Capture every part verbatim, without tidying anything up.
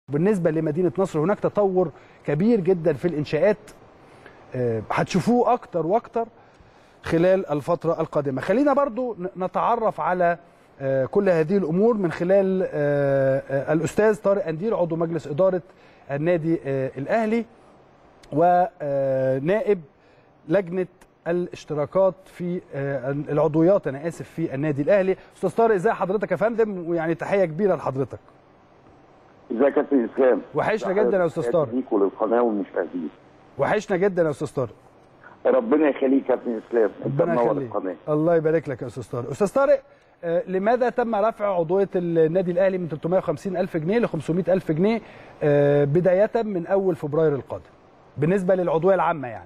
بالنسبة لمدينة نصر هناك تطور كبير جدا في الإنشاءات، هتشوفوه أكتر وأكتر خلال الفترة القادمة. خلينا برضو نتعرف على كل هذه الأمور من خلال الأستاذ طارق قنديل عضو مجلس إدارة النادي الأهلي ونائب لجنة الاشتراكات في العضويات أنا آسف في النادي الأهلي. أستاذ طارق ازي حضرتك يا فندم؟ ويعني تحية كبيرة لحضرتك. ازيك يا كابتن اسلام؟ وحشنا جدا يا استاذ طارق. ليك وللقناه والمشاهدين. وحشنا جدا يا استاذ طارق. ربنا يخليك يا كابتن اسلام، انت منور القناه. الله يبارك لك يا استاذ طارق. استاذ طارق آه لماذا تم رفع عضويه النادي الاهلي من ثلاثمائة وخمسين ألف جنيه ل خمسمائة ألف جنيه آه بدايه من اول فبراير القادم بالنسبه للعضويه العامه؟ يعني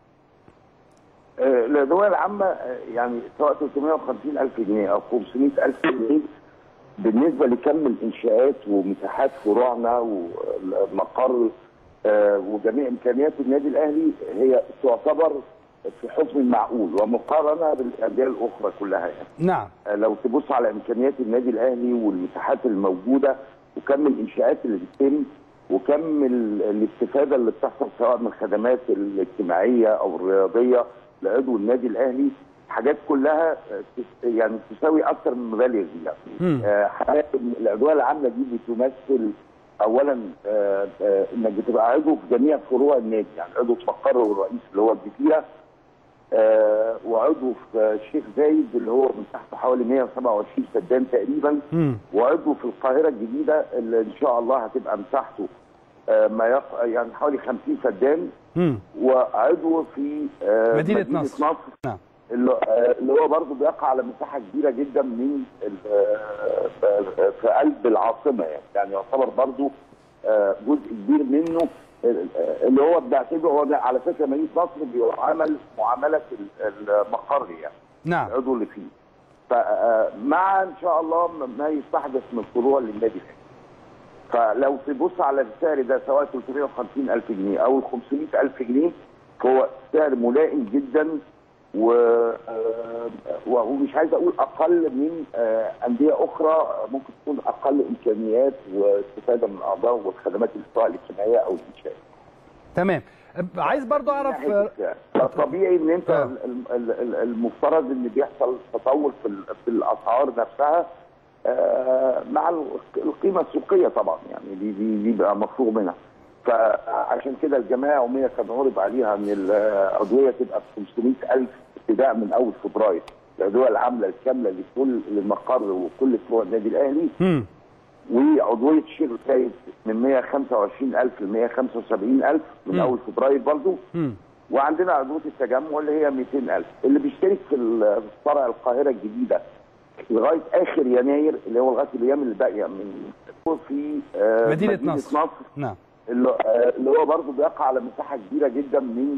آه العضويه العامه يعني سواء ثلاثمائة وخمسين ألف جنيه او خمسمائة ألف جنيه بالنسبه لكم الانشاءات ومساحات فروعنا والمقر آه وجميع امكانيات النادي الاهلي هي تعتبر في حكم المعقول ومقارنه بالانديه الاخرى كلها يعني. نعم. آه لو تبص على امكانيات النادي الاهلي والمساحات الموجوده وكم الانشاءات اللي بتتم وكم الاستفاده اللي بتحصل سواء من الخدمات الاجتماعيه او الرياضيه لعضو النادي الاهلي، حاجات كلها يعني تساوي اكثر من مبالغ دي يعني. آه حاجات العضويه العامه دي بتمثل اولا آه آه انك بتبقى عضو في جميع فروع النادي، يعني عضو في مقر الرئيس اللي هو الجزيره آه وعضو في الشيخ زايد اللي هو مساحته حوالي مائة وسبعة وعشرين فدان تقريبا، مم. وعضو في القاهره الجديده اللي ان شاء الله هتبقى مساحته آه ما يق... يعني حوالي خمسين فدان، مم. وعضو في آه مدينه, مدينة نصر, نصر. نعم. اللي هو برضه بيقع على مساحه كبيره جدا من في قلب العاصمه يعني، يعني يعتبر برضه جزء كبير منه اللي هو بنعتبره هو على فكره مدينه نصر بيعامل معامله المقر يعني. نعم. العضو اللي فيه. فمع ان شاء الله ما يستحدث من فروع للنادي الاهلي. فلو تبص على السعر ده سواء ثلاثمائة وخمسين ألف جنيه او خمسمائة ألف جنيه فهو سعر ملائم جدا و ومش عايز اقول اقل من انديه اخرى ممكن تكون اقل امكانيات واستفاده من الاعضاء والخدمات الاجتماعيه او الانشاء. تمام. عايز برضو اعرف طبيعي ان انت آه. المفترض ان بيحصل تطور في في الاسعار نفسها مع القيمه السوقيه طبعا، يعني دي دي دي بقى مفروغ منها. فعشان كده الجمعيه العموميه كان عرض عليها ان العضويه تبقى ب خمسمائة ألف ابتداء من اول فبراير، العضويه العامله الكامله لكل المقر وكل فروع النادي الاهلي. امم وعضويه الشيخ زايد من مائة وخمسة وعشرين ألف ل مائة وخمسة وسبعين ألف من مم. اول فبراير برضه. وعندنا عضويه التجمع اللي هي مئتين ألف، اللي بيشترك في فرع القاهره الجديده لغايه اخر يناير اللي هو لغايه الايام اللي باقيه من في آه مدينه, مدينة نصر. نصر. نعم. اللي هو برضه بيقع على مساحه كبيره جدا من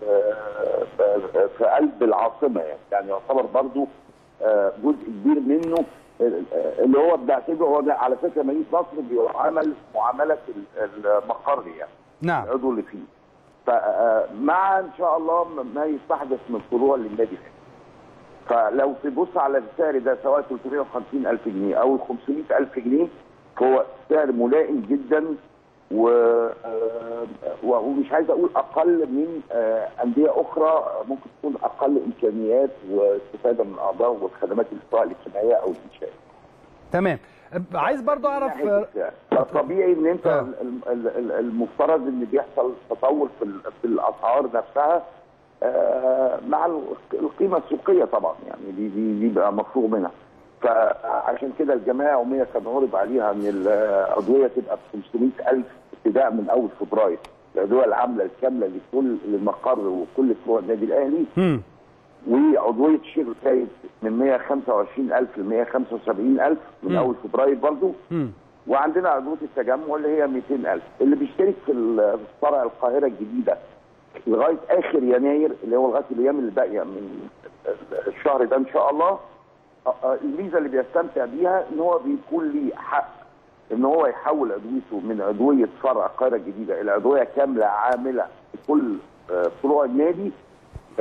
في قلب العاصمه يعني، يعني يعتبر برضه جزء كبير منه اللي هو بنعتبره هو على فكره مدينه نصر بيعامل معامله المقر يعني. نعم. العضو اللي فيه. فمع ان شاء الله ما يستحدث من فروع للنادي الاهلي. فلو تبص على السعر ده سواء ثلاثمائة وخمسين ألف جنيه او خمسمائة ألف جنيه فهو سعر ملائم جدا و ومش عايز اقول اقل من انديه اخرى ممكن تكون اقل امكانيات واستفاده من الاعضاء والخدمات الاجتماعيه او الانشاء. تمام. عايز برضو اعرف طبيعي ان انت آه. المفترض ان بيحصل تطور في في الاسعار نفسها مع القيمه السوقيه طبعا، يعني دي دي دي بقى مفروغ منها. فعشان كده الجمعيه العموميه كان عرض عليها ان العضويه تبقى ب خمسمائة ألف ابتداء من اول فبراير، العضويه العامله الكامله لكل المقر وكل فروع النادي الاهلي. امم وعضويه الشيخ زايد من مائة وخمسة وعشرين ألف ل مائة وخمسة وسبعين ألف من مم. اول فبراير برضه. وعندنا عضويه التجمع اللي هي مئتين ألف، اللي بيشترك في فرع القاهره الجديده لغايه اخر يناير اللي هو لغايه الايام اللي باقيه من الشهر ده ان شاء الله. الميزه اللي بيستمتع بيها ان هو بيكون ليه حق ان هو يحول عضويته من عضويه فرع القاهره الجديده الى عضويه كامله عامله في كل فروع النادي،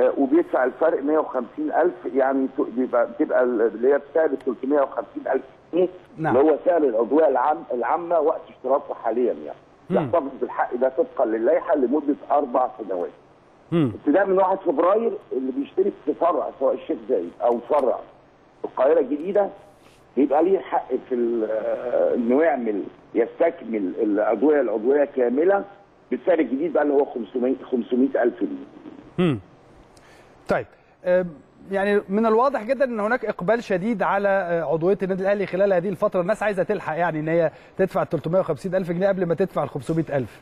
وبيدفع الفرق مائة وخمسين ألف، يعني بيبقى بتبقى اللي هي بسعر ثلاثمائة وخمسين ألف جنيه نعم. اللي هو سعر الادويه العام العامه وقت اشتراكها حاليا يعني. يحتفظ بالحق ده طبقا للائحه لمده اربع سنوات. ابتداء من واحد فبراير اللي بيشترك في فرع سواء الشيخ زايد او فرع القاهره الجديده بيبقى ليه حق في انه يعمل يستكمل الادويه العضويه كامله بالسعر الجديد بقى اللي هو خمسمائة ألف جنيه. امم طيب يعني من الواضح جدا ان هناك اقبال شديد على عضويه النادي الاهلي خلال هذه الفتره، الناس عايزه تلحق يعني ان هي تدفع ثلاثمائة وخمسين ألف جنيه قبل ما تدفع ال خمسمائة ألف.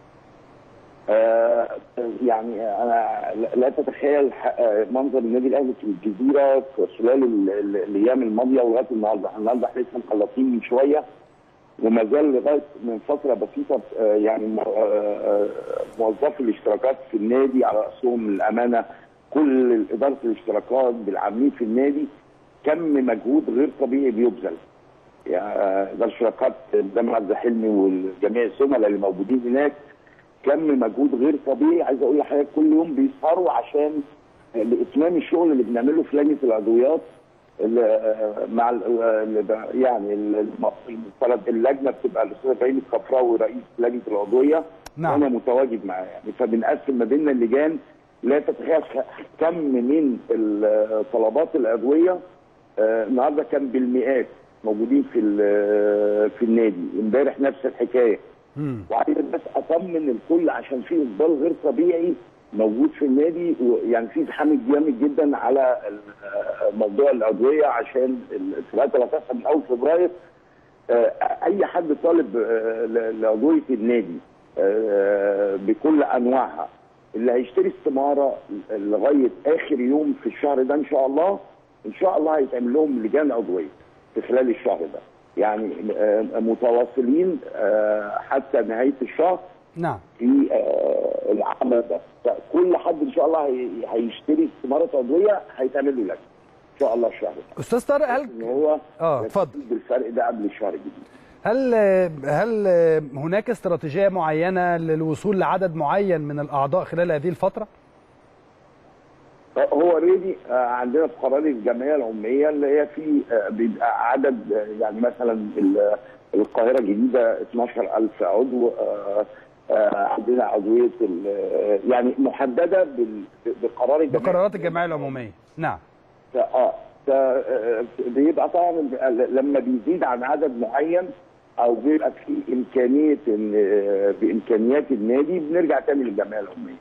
آه يعني انا لا تتخيل منظر النادي الاهلي في الجزيره في خلال الايام الماضيه ولغايه النهارده، النهارده احنا لسه مخلصين من شويه وما زال لغايه من فتره بسيطه يعني موظفي الاشتراكات في النادي على راسهم الامانه كل اداره الاشتراكات بالعاملين في النادي كم مجهود غير طبيعي بيبذل. يعني اداره الاشتراكات قدام عبد حلمي والجميع الزملاء اللي موجودين هناك كم مجهود غير طبيعي. عايز اقول لحضرتك كل يوم بيسهروا عشان لاتمام الشغل اللي بنعمله في لجنه العضويات مع يعني المفترض اللجنه بتبقى الاستاذ ابراهيم الكفراوي رئيس لجنه العضويه. نعم. وانا متواجد معاه يعني، فبنقسم ما بيننا اللجان. لا تتخيل كم من طلبات الادويه النهارده كان بالمئات موجودين في في النادي، امبارح نفس الحكايه. وعايز بس اطمن الكل عشان في اقبال غير طبيعي موجود في النادي، ويعني في زحام جامد جدا على موضوع الادويه عشان الانتخابات اللي هتحصل من اول فبراير. اي حد طالب لادويه النادي بكل انواعها اللي هيشتري استماره لغايه اخر يوم في الشهر ده ان شاء الله ان شاء الله هيتعمل لهم لجان عضويه في خلال الشهر ده، يعني متواصلين حتى نهايه الشهر. نعم. في العمل ده كل حد ان شاء الله هيشتري استماره عضويه هيتعمل له لجنه ان شاء الله الشهر ده. استاذ طارق هل ان هو اه اتفضل بالفرق ده قبل الشهر الجديد. هل هل هناك استراتيجيه معينه للوصول لعدد معين من الاعضاء خلال هذه الفتره؟ هو اوريدي عندنا في قرار الجمعيه العموميه اللي هي في بيبقى عدد يعني مثلا القاهره الجديده اثناشر ألف عضو، عندنا عضويه يعني محدده بقرار الجمعيه بقرارات الجمعيه العموميه. نعم. اه بيبقى طبعا لما بيزيد عن عدد معين او بيبقى في امكانيه ان بامكانيات النادي بنرجع تاني للجمعيه العموميه.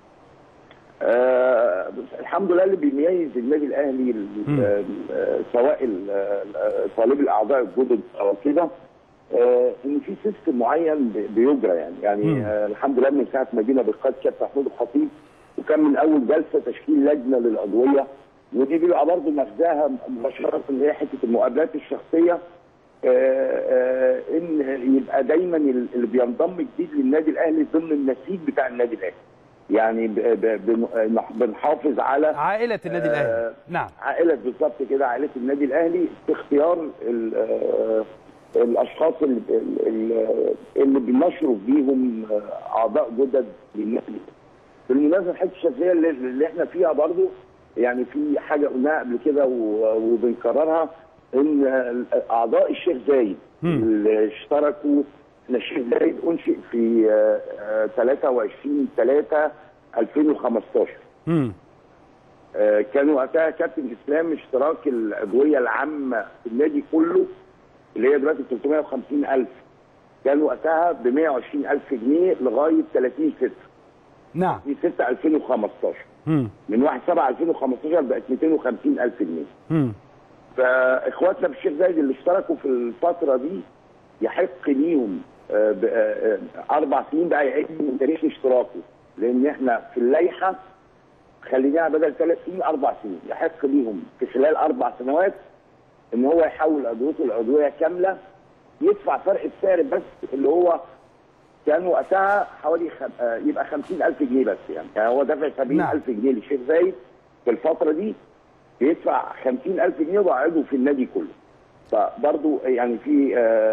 آه الحمد لله اللي بيميز النادي الاهلي سواء طالب الاعضاء الجدد او كده آه ان في سيستم معين بيجرى يعني يعني آه الحمد لله من ساعه ما جينا بقياده كابتن محمود الخطيب وكان من اول جلسه تشكيل لجنه للادويه، ودي بيبقى برضه مغزاها مباشره اللي هي حته المقابلات الشخصيه. آه آه ان يبقى دايما اللي بينضم جديد للنادي الاهلي ضمن النسيج بتاع النادي الاهلي. يعني بنحافظ على عائله النادي الاهلي. آه نعم. عائله بالظبط كده، عائله النادي الاهلي في اختيار الاشخاص اللي, اللي بنشرف بيهم اعضاء جدد للنادي. بالمناسبه الحته الشخصيه اللي, اللي احنا فيها برضو يعني في حاجه قلناها قبل كده وبنكررها ان اعضاء الشيخ زايد اللي اشتركوا. الشيخ زايد انشئ في ثلاثة وعشرين ثلاثة ألفين وخمستاشر. امم آه كان وقتها كابتن اسلام اشتراك الادويه العامه في النادي كله اللي هي دلوقتي ثلاثمائة وخمسين ألف كان وقتها ب مائة وعشرين ألف جنيه لغايه ثلاثين ستة. نعم. في ستة ألفين وخمستاشر. امم من واحد سبعة ألفين وخمستاشر بقت مئتين وخمسين ألف جنيه. امم فاخواتنا في الشيخ زايد اللي اشتركوا في الفتره دي يحق ليهم اربع سنين بقى يعيد من تاريخ اشتراكه، لان احنا في اللائحه خليناها بدل ثلاث سنين اربع سنين، يحق ليهم في خلال اربع سنوات ان هو يحول ادويته لادويه كامله يدفع فرق السعر بس اللي هو كان وقتها حوالي خم... يبقى خمسين ألف جنيه بس يعني، يعني هو دافع سبعين ألف جنيه للشيخ زايد في الفتره دي بيدفع خمسين ألف جنيه وعضو في النادي كله. فبرضه يعني في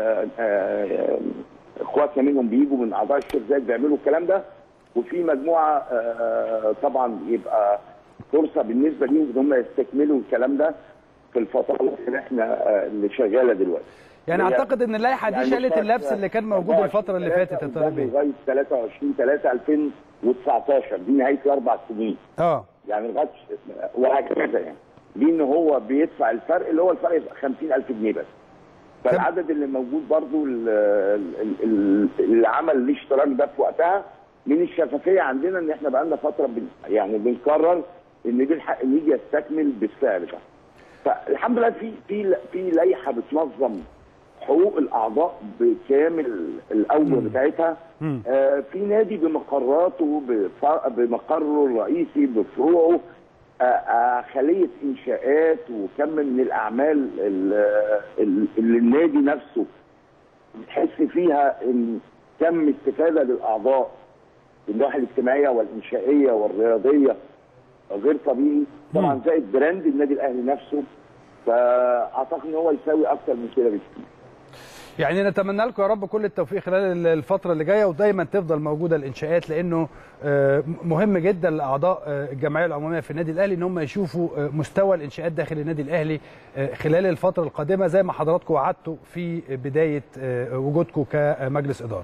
اخواتنا منهم بيجوا من اعضاء الشيخ زايد بيعملوا الكلام ده، وفي مجموعه طبعا يبقى فرصه بالنسبه ليهم ان هم يستكملوا الكلام ده في الفترات اللي احنا اللي شغاله دلوقتي. يعني اعتقد ان اللائحه دي يعني شالت اللبس اللي كان موجود الفتره اللي فاتت يا طارق بيه. لغايه ثلاثة وعشرين ثلاثة ألفين وتسعتاشر دي نهايه الاربع سنين. اه يعني لغايه وهكذا يعني. دي ان هو بيدفع الفرق اللي هو الفرق يبقى خمسين ألف جنيه بس. فالعدد اللي موجود برضو اللي عمل الاشتراك ده في وقتها من الشفافيه عندنا ان احنا بقى لنا فتره بن يعني بنقرر ان دي الحق ان يجي يستكمل بالسعر ده. فالحمد لله في في في لائحه بتنظم حقوق الاعضاء بكامل الاوجه بتاعتها. آه في نادي بمقراته بمقره الرئيسي بفروعه آه آه خليه انشاءات وكم من الاعمال اللي النادي نفسه بتحس فيها ان كم استفاده للاعضاء من الناحيه الاجتماعيه والانشائيه والرياضيه غير طبيعي. طبعا زائد براند النادي الاهلي نفسه. فاعتقد ان هو يساوي اكتر من كده بكتير. يعني نتمنى لكم يا رب كل التوفيق خلال الفتره اللي جايه ودايما تفضل موجوده الانشاءات لانه مهم جدا لاعضاء الجمعيه العموميه في النادي الاهلي ان هم يشوفوا مستوى الانشاءات داخل النادي الاهلي خلال الفتره القادمه زي ما حضراتكم وعدتوا في بدايه وجودكم كمجلس اداره.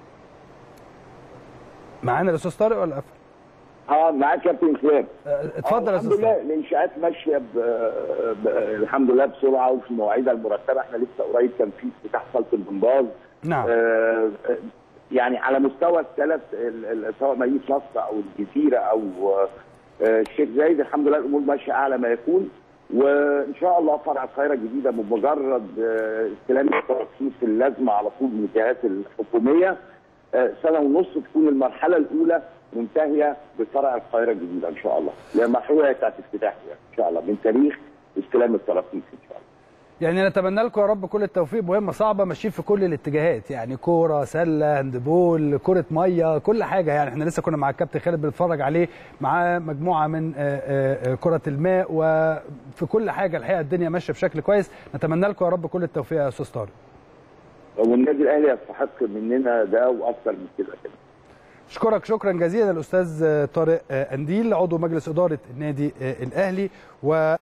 معانا الاستاذ طارق ولا قفل؟ اه معاك كابتن اسلام. اتفضل يا استاذ الحمد لله الانشاءات ماشيه ب... ب... الحمد لله بسرعه وفي مواعيدها المرتبه. احنا لسه قريب كان في افتتاح صاله الجمباز. نعم. آه يعني على مستوى الثلاث سواء مدينه نصر او الجزيره او آه الشيخ زايد الحمد لله الامور ماشيه اعلى ما يكون. وان شاء الله فرع القاهره الجديده بمجرد آه استلام الترخيص اللازمه على طول من الجهات الحكوميه آه سنه ونص تكون المرحله الاولى منتهيه بفرع القاهره الجديده ان شاء الله. المرحله بتاعت افتتاحها ان شاء الله من تاريخ استلام التراخيص ان شاء الله. يعني نتمنى لكم يا رب كل التوفيق. مهمه صعبه ماشيين في كل الاتجاهات يعني كوره سله هاندبول كره ميه كل حاجه. يعني احنا لسه كنا مع الكابتن خالد بنتفرج عليه مع مجموعه من كره الماء وفي كل حاجه الحقيقه الدنيا ماشيه بشكل كويس. نتمنى لكم يا رب كل التوفيق يا استاذ طارق. والنادي الاهلي يستحق مننا ده واكثر من كده كده. اشكرك شكرا جزيلا الاستاذ طارق قنديل عضو مجلس اداره النادي الاهلي. و